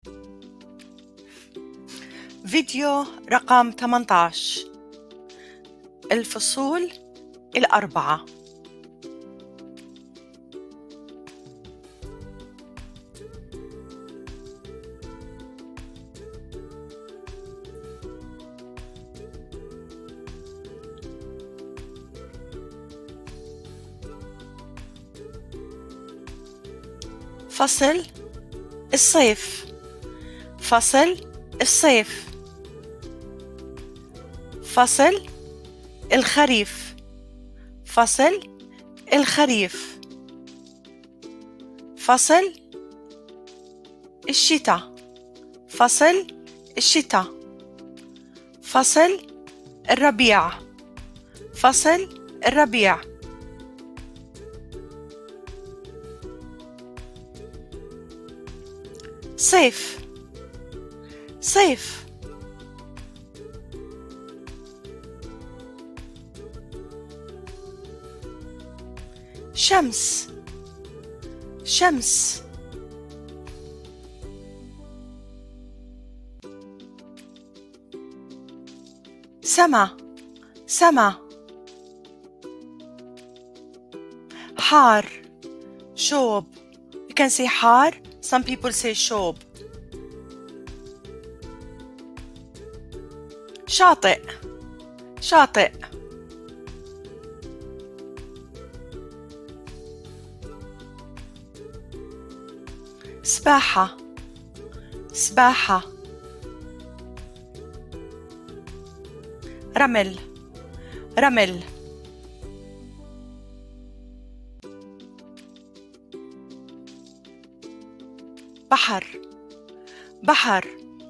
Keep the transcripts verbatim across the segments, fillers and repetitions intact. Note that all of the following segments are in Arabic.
فيديو رقم ثمانية عشر. الفصول الأربعة. فصل الصيف. فصل الصيف. فصل الخريف. فصل الخريف. فصل الشتاء. فصل الشتاء. فصل الربيع. فصل الربيع. صيف. صيف. شمس. شمس. سما. سما. حار. شوب. You can say حار. Some people say شوب. شاطئ. شاطئ. سباحة. سباحة. رمل. رمل. بحر. بحر.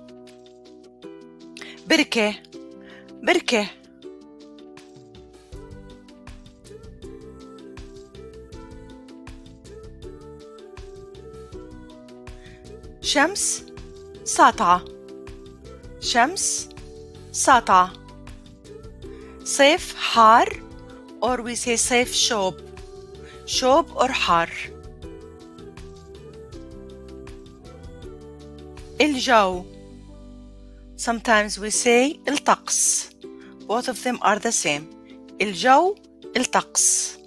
بركة. بركة. شمس ساطعة. شمس ساطعة. صيف حار or we say صيف شوب. شوب or حار. الجو. Sometimes we say الطقس. Both of them are the same. الجو الطقس.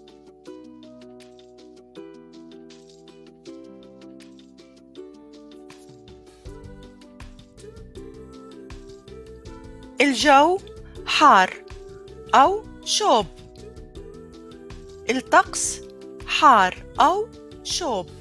الجو حار أو شوب. الطقس حار أو شوب.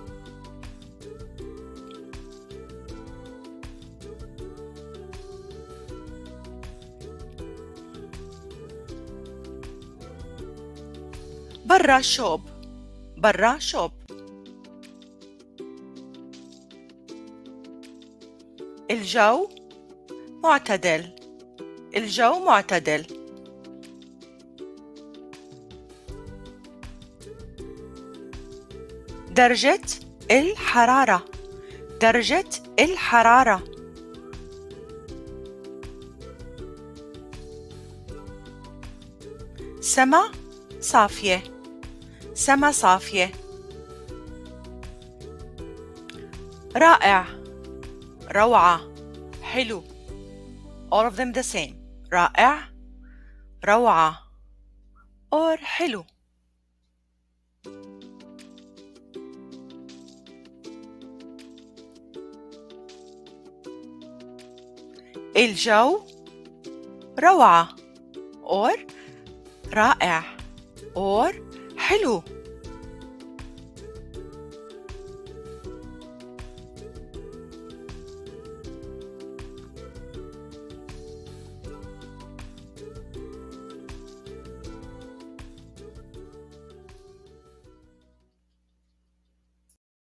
برا شوب. برا شوب. الجو معتدل. الجو معتدل. درجة الحرارة. درجة الحرارة. سما صافية. سما صافية. رائع. روعة. حلو. All of them the same. رائع. روعة. or حلو. الجو روعة or رائع or حلو.